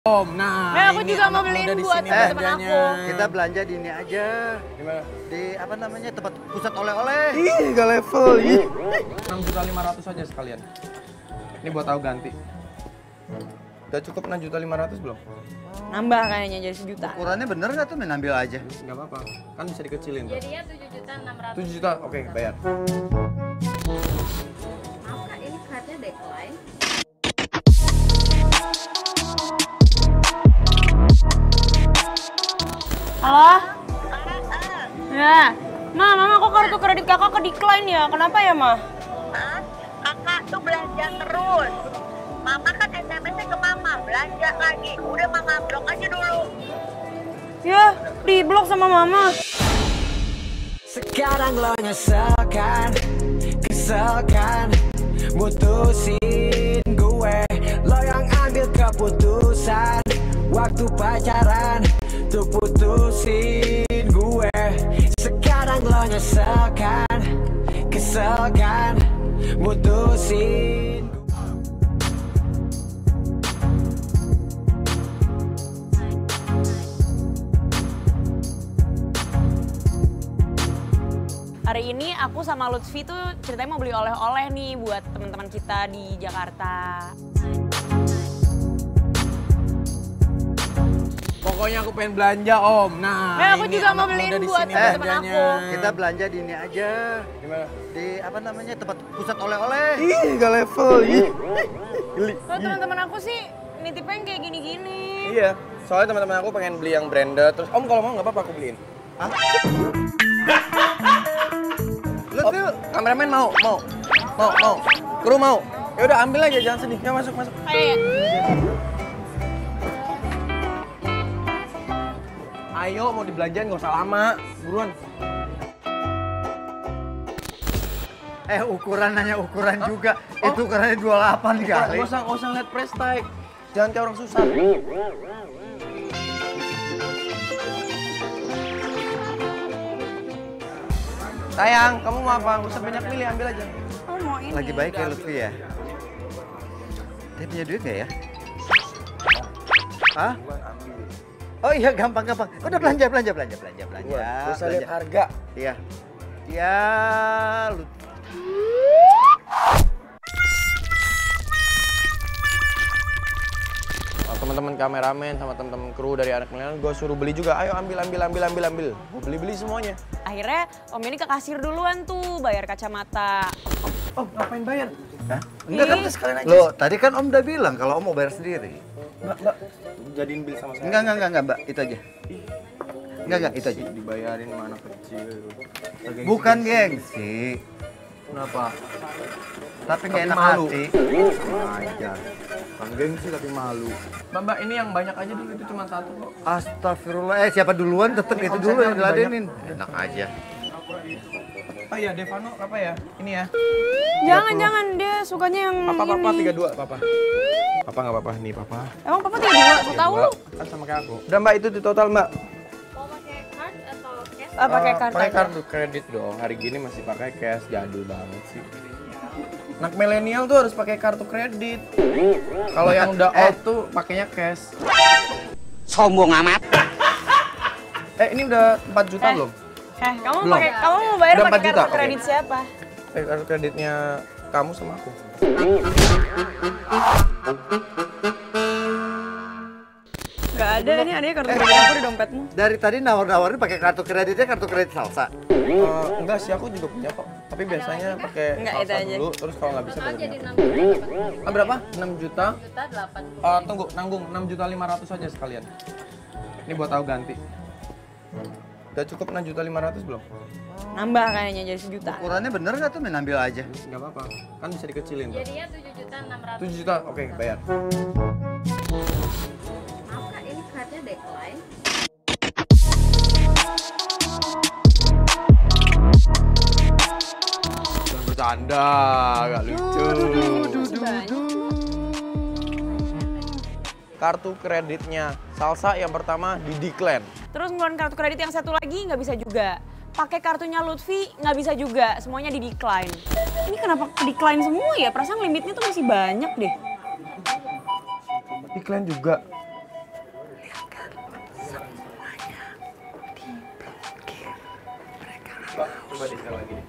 Om, nah aku juga mau beliin buat teman aku. Kita belanja di ini aja. Gimana? Di apa namanya tempat pusat oleh-oleh. Ih, gak level. 6.500.000 aja sekalian. Ini buat tahu ganti. Udah cukup 6.500.000 belum? Nambah kayaknya jadi 1 juta. Ukurannya bener nggak tuh, main ambil aja. Nggak apa-apa, kan bisa dikecilin. Jadinya 7.600.000. 7 juta, oke, bayar. Maaf kak, ini cardnya decline. Halo? Ya, mama kok kartu kredit kakak ke decline ya? Kenapa ya, Ma? Kakak tuh belanja terus. Mama kan SMS-nya ke mama, belanja lagi. Udah mama blok aja dulu. Ya, di-blok sama mama. Sekarang lo nyeselkan, keselkan, mutusin gue. Lo yang ambil keputusan, waktu pacaran, tuh putusin gue. Sekarang lo nyeselkan, keselkan, mutusin gue. Hari ini aku sama Lutfi tuh ceritanya mau beli oleh-oleh nih buat teman-teman kita di Jakarta. Pokoknya aku pengen belanja, Om. Nah, aku ini juga mau anak beliin muda di buat sini teman-teman belanjanya. aku. Kita belanja di ini aja. Gimana? Di apa namanya tempat pusat oleh-oleh. Ih, gak level. Ih. Geli. Kalau teman-teman aku sih nitipnya yang kayak gini-gini. Iya, soalnya teman-teman aku pengen beli yang branded. Terus Om kalau mau nggak apa-apa aku beliin. Hah? Lu tuh kameramen mau. Kru mau. Ya udah ambil aja, jangan sedih. Ya masuk. Ayo. Ayo mau dibelanjain nggak usah lama. Buruan. Ukuran nanya ukuran juga. Itu ukurannya 28 kali. Nggak usah lihat price tag. Jangan kayak orang susah. Sayang, kamu mau apa? Nggak usah banyak milih, ambil aja. Oh, mau ini. Lagi baik ya Lutfi ya. Dia punya duit nggak ya? Hah? Oh iya, gampang. Udah belanja. Nggak usah lihat harga. Iya. Ya, Teman-teman kameramen sama teman-teman kru dari anak milenial gue suruh beli juga. Ayo ambil. Gue beli semuanya. Akhirnya Om ini ke kasir duluan tuh bayar kacamata. Oh, ngapain bayar? Hah? Enggak kan sekalian aja. Loh, tadi kan Om udah bilang kalau Om mau bayar sendiri. Mbak, jadiin bil sama saya. Enggak, Mbak. Itu aja. Enggak, itu aja. Dibayarin sama anak kecil. Bukan gengsi. Kenapa? Tapi nggak enak malu. hati. Aja. Bukan gengsi tapi malu. Mbak, ini yang banyak aja dulu, itu cuma satu kok. Astagfirullah. Siapa duluan tetep Ini itu omsetnya dulu yang lebih diladenin. Enak aja. Oh iya, Devano apa ya? Ini ya. Jangan, dia sukanya yang Papa, ini. 32, Papa. Papa nggak apa-apa, nih Papa. Emang Papa 32? So tahu lu. Kan sama kayak aku. Udah Mbak, itu di total Mbak. Mau pakai card atau cash? Pakai kartu. Pakai aja. kartu kredit dong. Hari gini masih pakai cash, jadul banget sih. Anak milenial tuh harus pakai kartu kredit. Kalau yang udah old tuh pakainya cash. Sombong amat. Ini udah 4 juta belum? Kamu Belum. mau bayar Udah pakai 4 juta, kartu oke. kredit siapa? Kartu kreditnya kamu sama aku. Gak ada, ini adanya kartu kredit aku di dompetmu. Dari tadi nawar-nawarin pakai kartu kreditnya kartu kredit salsa. Enggak sih, aku juga punya kok. Tapi biasanya pakai Enggak, itu salsa aja. dulu, terus kalau nggak bisa Jadi baru 6 juta. berapa? 6 juta? Juta 8. Tunggu, nanggung 6.500.000 aja sekalian. Ini buat tahu ganti. Udah cukup 6.500.000 belum? Nambah kayaknya jadi 1 juta. Ukurannya bener nggak tuh, main ambil aja. Nggak apa-apa, kan bisa dikecilin. Jadinya 7.600.000. 7 juta, oke, bayar. Maaf kak, ini cardnya decline. Jangan bercanda, gak lucu. Kartu kreditnya Salsa yang pertama di decline. Terus ngeluarin kartu kredit yang satu lagi nggak bisa juga. Pakai kartunya Lutfi nggak bisa juga, semuanya di decline. Ini kenapa decline semua ya? Perasaan limitnya tuh masih banyak deh. Decline juga. Coba deh sekali lagi.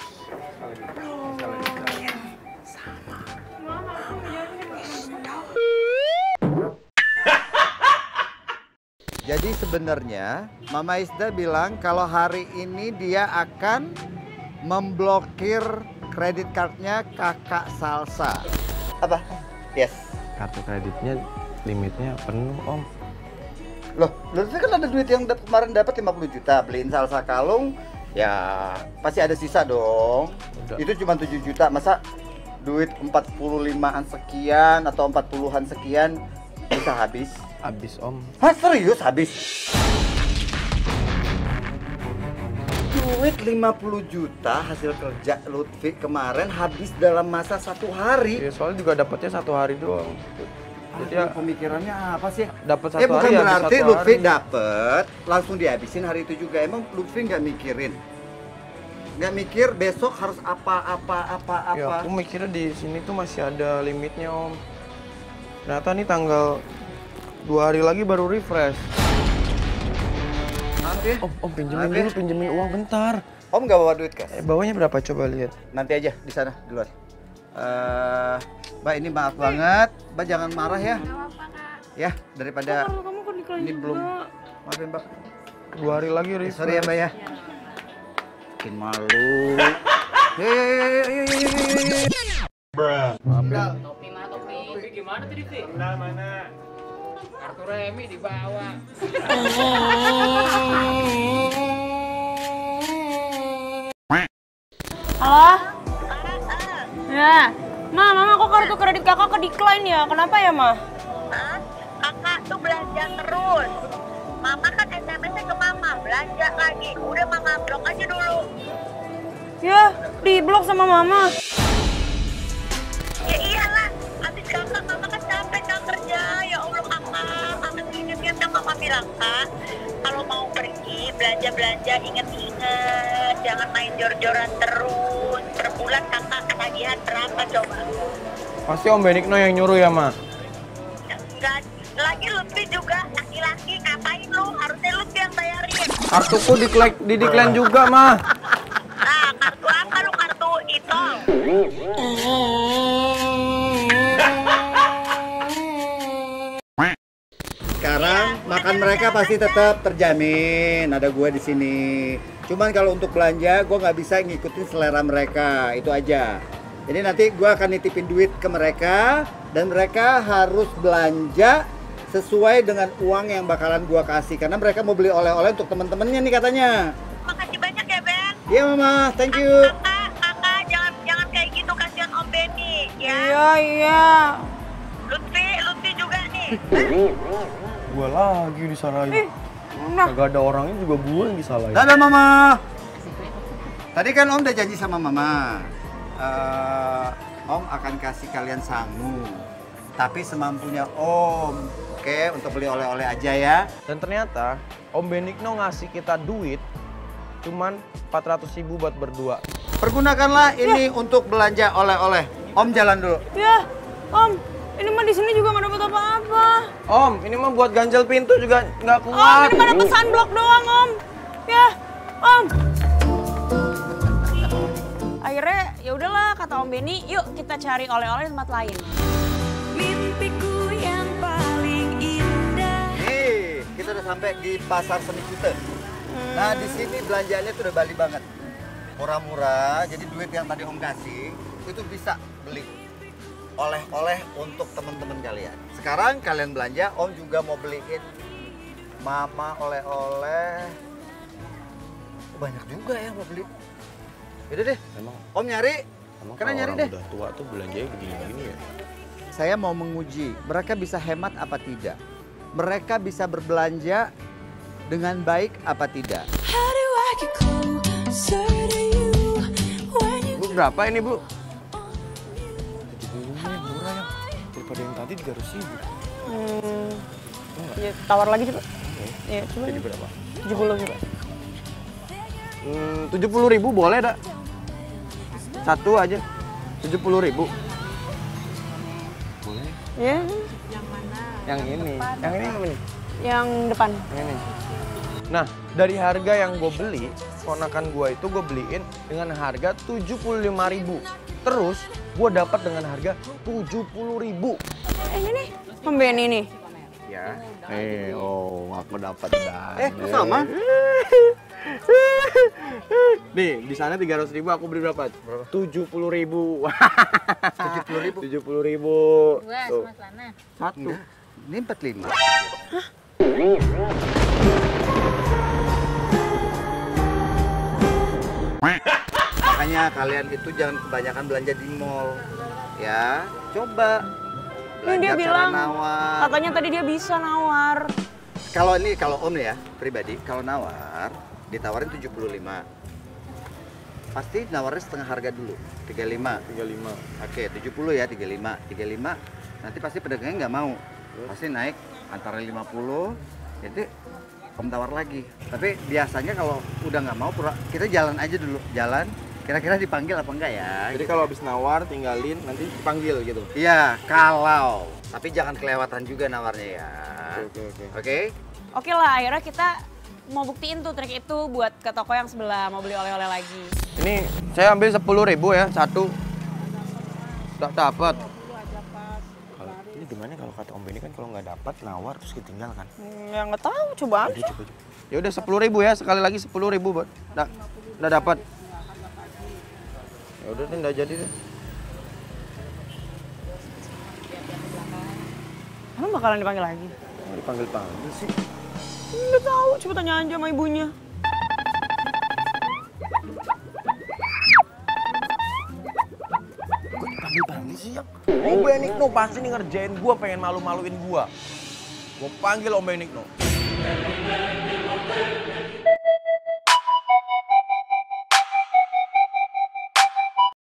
Jadi sebenarnya Mama Isda bilang kalau hari ini dia akan memblokir kredit cardnya Kakak Salsa. Apa? Yes. Kartu kreditnya limitnya penuh, Om. Loh, itu kan ada duit yang kemarin dapat 50 juta, beliin salsa kalung, ya pasti ada sisa dong. Udah. Itu cuma 7 juta, masa duit 45-an sekian atau 40-an sekian bisa habis? Habis, Om. Hah, serius habis? Duit 50 juta hasil kerja Lutfi kemarin habis dalam masa 1 hari. Ya, soalnya juga dapatnya 1 hari doang. Jadi ya Pemikirannya apa sih? dapat 1 hari. Bukan habis berarti 1 Lutfi hari. dapet langsung dihabisin hari itu juga. Emang Lutfi nggak mikirin? Nggak mikir besok harus apa. Ya, aku mikirnya di sini tuh masih ada limitnya, Om. Ternyata nih tanggal 2 hari lagi baru refresh. Nanti Om pinjemin uang bentar. Om nggak bawa duit kas? Bawahnya berapa coba lihat. Nanti aja di sana di luar. Mbak ini maaf banget, Mbak jangan marah ya. Ya daripada Kamu kok decline ini belum. Maaf ya Mbak. 2 hari lagi refresh. Sorry ya Mbak ya. Bikin malu. Maaf ya. Topi gimana tadi, Fi? Mana? Kartu remi dibawa. Halo? Ya. Mama kok kartu kredit kakak ke decline ya? Kenapa ya, Ma? Hah? Kakak tuh belanja terus. Mama kan SMS-nya ke mama, belanja lagi. Udah mama blok aja dulu. Ya, di-blok sama Mama. Ya iyalah, habis kakak mama kan capek kan kerja. Ya Allah kakak inget-inget kan mama bilang kak, kalau mau pergi belanja-belanja inget-inget, jangan main jor-joran terus. Per bulan kakak ketagihan berapa coba? Pasti Om Benigno yang nyuruh ya, Ma? Enggak, lagi Lutfi juga laki-laki, ngapain lu? Harusnya Lutfi yang bayarin. Kartuku di decline juga, Ma. Nah, kartu apa lu? Kartu itol. Sekarang makan mereka pasti tetap terjamin. Ada gue di sini. Cuman kalau untuk belanja, gue nggak bisa ngikutin selera mereka. Itu aja. Jadi nanti gue akan nitipin duit ke mereka dan mereka harus belanja sesuai dengan uang yang bakalan gue kasih. Karena mereka mau beli oleh-oleh untuk temen-temennya nih katanya. Makasih banyak ya, Ben. Iya Mama, thank you. Kakak jangan kayak gitu, kasihan Om Benny ya. Iya. Lutfi juga nih. Gua lagi disalahin. Nah, Kagak ada orangnya juga gua yang disalahin. Dadah Mama. Tadi kan Om udah janji sama Mama. Om akan kasih kalian sangu. Tapi semampunya Om. Oke, untuk beli oleh-oleh aja ya. Dan ternyata Om Benigno ngasih kita duit cuman 400.000 buat berdua. Pergunakanlah ini untuk belanja oleh-oleh. Om jalan dulu. ya, Om. Ini mah di sini juga nggak dapat apa-apa. Om, ini mah buat ganjel pintu juga nggak Om, kuat. ini mah dapat sunblock doang, Om. Ya, Om. Akhirnya ya udahlah kata Om Benny, yuk kita cari oleh-oleh di tempat lain. Mimpiku yang paling indah. Nih, kita udah sampai di Pasar Seni Kute. Nah, di sini belanjaannya tuh udah Bali banget. Murah-murah, jadi duit yang tadi Om kasih itu bisa beli oleh-oleh untuk teman-teman kalian. Sekarang kalian belanja, Om juga mau beliin Mama oleh-oleh. Banyak juga ya mau beli. Yaudah deh, Emang Om nyari. Karena kalau nyari orang deh. udah tua tuh belanjanya begini-begini ya. Saya mau menguji, mereka bisa hemat apa tidak? Mereka bisa berbelanja dengan baik apa tidak? Bu, berapa ini, Bu? 75 yang murah ya. Daripada yang tadi 300.000. Ya, tawar lagi coba. Ya, coba. Jadi berapa? 70 coba. 70.000 boleh dak? Satu aja. 70.000. Boleh. Ya, Yang ini. Yang ini apa nih? yang depan. Yang ini. Nah, dari harga yang gue beli ponakan gue itu gue beliin dengan harga 75.000. Terus gue dapat dengan harga 70.000. Ini nih, Om Benny nih. Ya. Aku dapat Kok sama? Nih, di sana 300.000, aku beli berapa? 70.000. 70.000. 70.000. Dua Tuh. sama celana. Satu. Ini 45. Makanya kalian itu jangan kebanyakan belanja di mall. Ya, coba Ini dia cara bilang, nawar. katanya tadi dia bisa nawar. Kalau Om ya, pribadi, kalau nawar ditawarin 75. Pasti nawarnya setengah harga dulu, 35. 35. Oke, 70 ya, 35. 35 nanti pasti pedagangnya nggak mau. Pasti naik antara 50, jadi Om tawar lagi. Tapi biasanya kalau udah nggak mau, kita jalan aja dulu. Jalan, kira-kira dipanggil apa enggak ya? Jadi kalau habis nawar tinggalin, nanti dipanggil gitu. Iya, kalau. Tapi jangan kelewatan juga nawarnya ya. Oke? Oke lah, akhirnya kita mau buktiin tuh trik itu buat ke toko yang sebelah, mau beli oleh-oleh lagi. Ini saya ambil 10.000 ya, satu. Nggak dapat. Ini gimana kalau kata Om Benny kan kalau nggak dapat nawar terus ditinggal kan? Ya nggak tahu, coba aja. Ya udah 10.000 ya, sekali lagi 10.000 buat. Nggak dapat. Ya udah deh, nggak jadi deh. Emang bakalan dipanggil lagi? Dipanggil sih. Nggak tahu, coba tanya aja sama ibunya. Kok dipanggil sih ya? Om Benigno pasti nih ngerjain gua, pengen malu-maluin gua. Gua panggil Om Benigno.